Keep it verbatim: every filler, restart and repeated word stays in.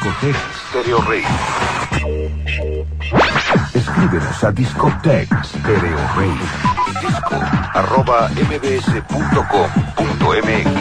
Discotech Stereo Rey. Escríbenos a Discotech Stereo Rey. Disco arroba mbs punto com punto mx.